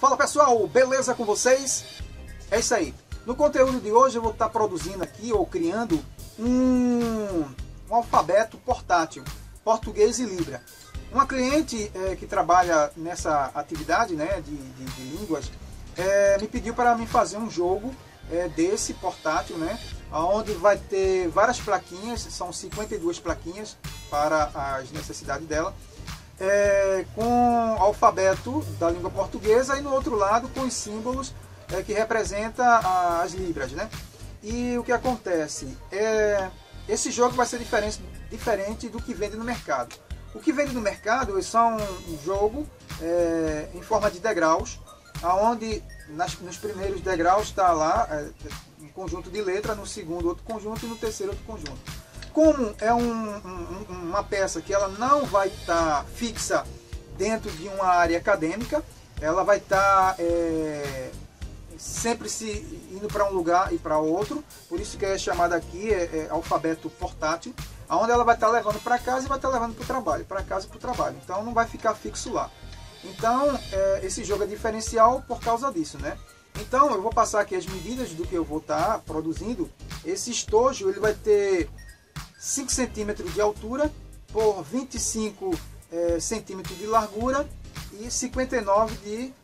Fala pessoal, beleza com vocês? É isso aí. No conteúdo de hoje eu vou estar produzindo aqui ou criando um alfabeto portátil, português e Libra. Uma cliente que trabalha nessa atividade, né, de línguas me pediu para mim fazer um jogo desse portátil, né, onde vai ter várias plaquinhas, são 52 plaquinhas para as necessidades dela. Com o alfabeto da língua portuguesa e no outro lado com os símbolos que representam as libras, né? E o que acontece? Esse jogo vai ser diferente do que vende no mercado. O que vende no mercado são um jogo em forma de degraus, onde nos primeiros degraus está lá um conjunto de letras, no segundo outro conjunto e no terceiro outro conjunto. Como é uma peça que ela não vai estar fixa dentro de uma área acadêmica, ela vai estar sempre se indo para um lugar e para outro, por isso que é chamada aqui alfabeto portátil, onde ela vai estar levando para casa e vai estar levando para o trabalho, para casa e para o trabalho, então não vai ficar fixo lá. Então esse jogo é diferencial por causa disso, né? Então eu vou passar aqui as medidas do que eu vou estar produzindo. Esse estojo ele vai ter 5 centímetros de altura por 25 centímetros de largura e 59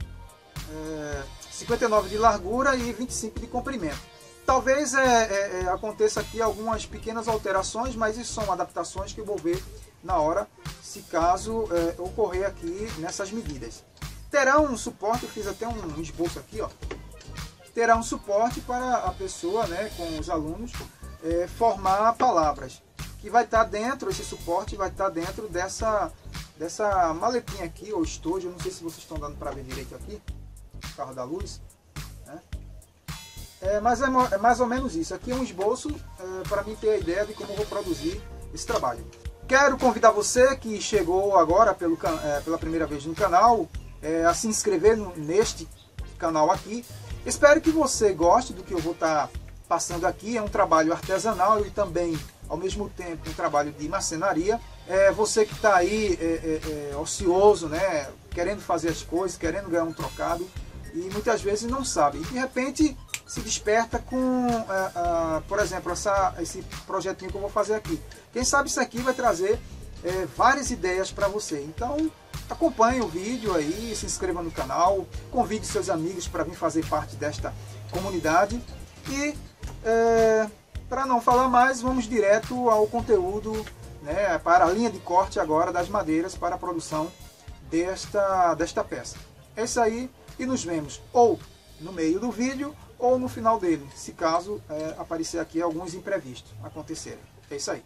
de largura e 25 de comprimento. Talvez aconteça aqui algumas pequenas alterações, mas isso são adaptações que eu vou ver na hora, se caso ocorrer aqui nessas medidas. Terá um suporte, eu fiz até um esboço aqui, ó. Terá um suporte para a pessoa, né, com os alunos, formar palavras. Que vai estar dentro, esse suporte vai estar dentro dessa maletinha aqui, ou estojo, eu não sei se vocês estão dando para ver direito aqui, carro da luz, né? Mas é mais ou menos isso, aqui é um esboço para mim ter a ideia de como eu vou produzir esse trabalho. Quero convidar você que chegou agora pela primeira vez no canal, a se inscrever neste canal aqui. Espero que você goste do que eu vou estar passando aqui, é um trabalho artesanal e também ao mesmo tempo um trabalho de marcenaria. Você que está aí ocioso, né, querendo fazer as coisas, querendo ganhar um trocado e muitas vezes não sabe. E de repente se desperta com, por exemplo, esse projetinho que eu vou fazer aqui. Quem sabe isso aqui vai trazer várias ideias para você. Então acompanhe o vídeo aí, se inscreva no canal, convide seus amigos para vir fazer parte desta comunidade. E para não falar mais, vamos direto ao conteúdo, né, para a linha de corte agora das madeiras para a produção desta peça. É isso aí, e nos vemos ou no meio do vídeo ou no final dele, se caso aparecer aqui alguns imprevistos acontecerem. É isso aí.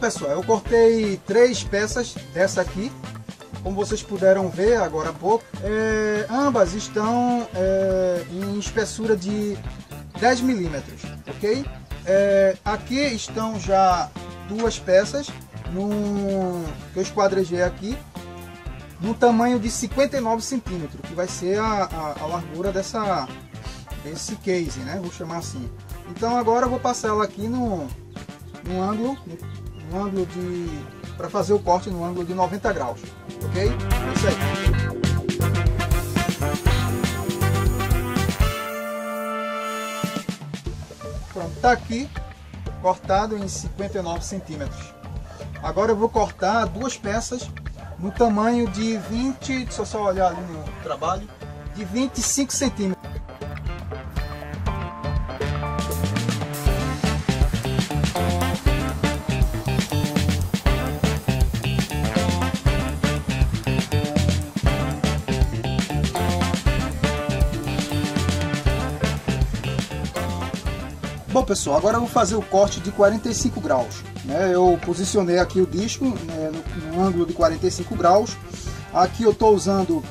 pessoal, eu cortei 3 peças dessa aqui, como vocês puderam ver agora há pouco. Ambas estão em espessura de 10 milímetros, ok? Aqui estão já 2 peças que eu esquadrejei aqui no tamanho de 59 centímetros, que vai ser a largura desse case, né? Vou chamar assim. Então agora eu vou passar ela aqui no ângulo para fazer o corte no ângulo de 90 graus, ok? É isso aí. Pronto, tá aqui cortado em 59 centímetros. Agora eu vou cortar 2 peças no tamanho de 20, deixa eu só olhar ali no trabalho, de 25 centímetros. Bom pessoal, agora eu vou fazer o corte de 45 graus. Eu posicionei aqui o disco no ângulo de 45 graus. Aqui eu estou usando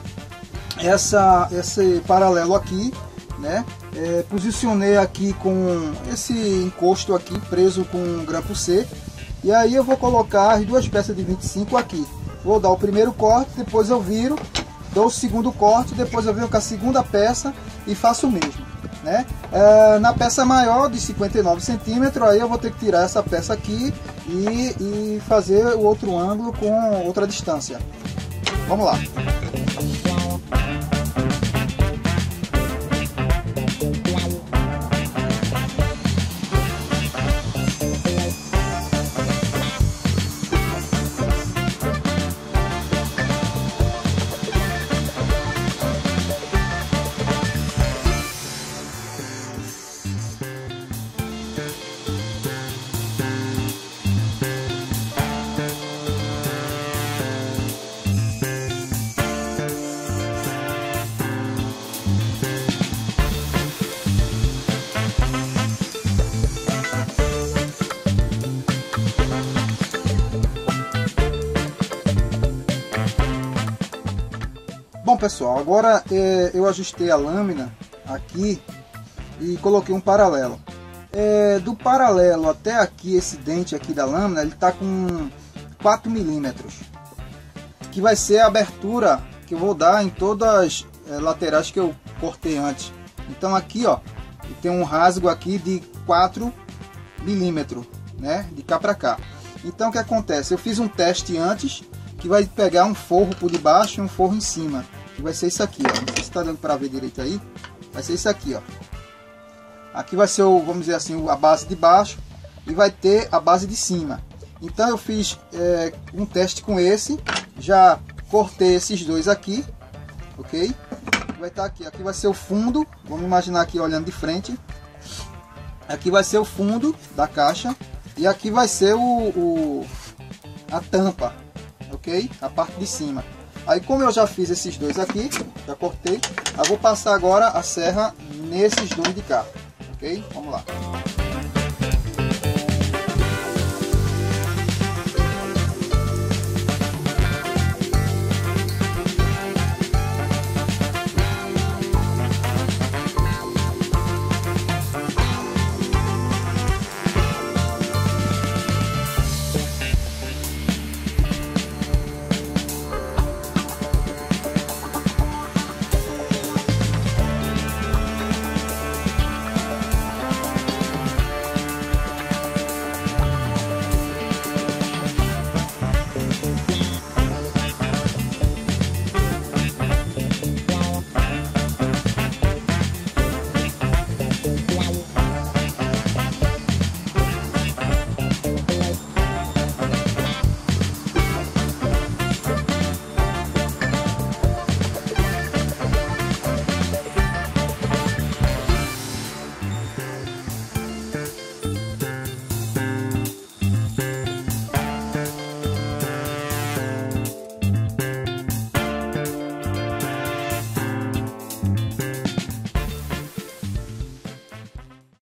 esse paralelo aqui, né? Posicionei aqui com esse encosto aqui preso com um grampo C. E aí eu vou colocar as 2 peças de 25 aqui. Vou dar o primeiro corte, depois eu viro, dou o segundo corte, depois eu venho com a segunda peça e faço o mesmo. Na peça maior de 59 centímetros, aí eu vou ter que tirar essa peça aqui e fazer o outro ângulo com outra distância. Vamos lá. Bom pessoal, agora eu ajustei a lâmina aqui e coloquei um paralelo. Do paralelo até aqui, esse dente aqui da lâmina, ele está com 4 milímetros, que vai ser a abertura que eu vou dar em todas as laterais que eu cortei antes. Então aqui ó, tem um rasgo aqui de 4 milímetros, né, de cá para cá. Então o que acontece? Eu fiz um teste antes que vai pegar um forro por debaixo e um forro em cima, que vai ser isso aqui, ó. Não sei se está dando para ver direito aí. Vai ser isso aqui, ó. Aqui vai ser o, vamos dizer assim, a base de baixo e vai ter a base de cima. Então eu fiz um teste com esse, já cortei esses dois aqui, ok? Vai estar aqui. Aqui vai ser o fundo. Vamos imaginar aqui olhando de frente. Aqui vai ser o fundo da caixa e aqui vai ser a tampa, ok? A parte de cima. Aí como eu já fiz esses dois aqui, já cortei, eu vou passar agora a serra nesses dois de cá, ok? Vamos lá.